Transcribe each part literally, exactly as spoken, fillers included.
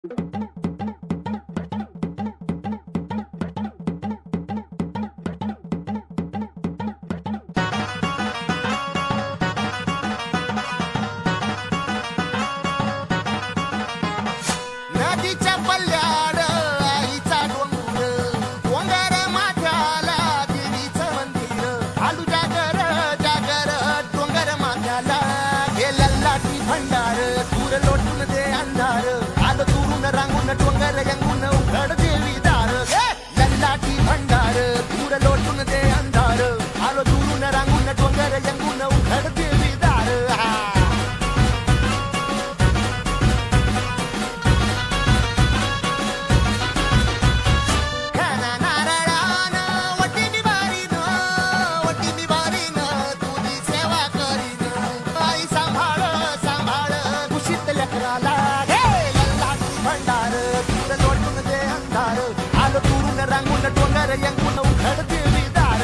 भंडार दूर लोटून दे अंधार आलो दुरून रांगून डोंगर यंगून उघड देवी दार लल्लाटी भंडार दूर लोटून दे अंधार आलो दुरून रांगून डोंगर यंगून उघड देवी दार रंगून डोंगर यंगून उघड देवी दार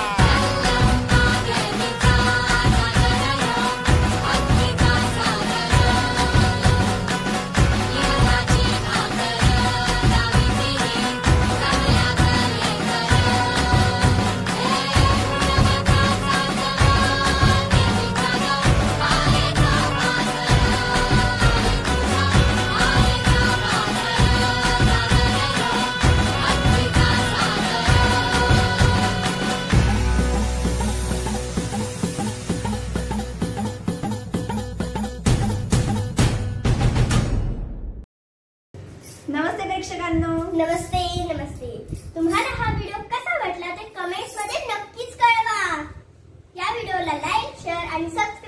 नमस्ते प्रेक्षकांनो. नमस्ते नमस्ते. तुम्हाला हा व्हिडिओ कसा वाटला ते कमेंट्स मध्ये नक्कीच कळवा. या व्हिडिओला लाईक, शेअर आणि सबस्क्राइब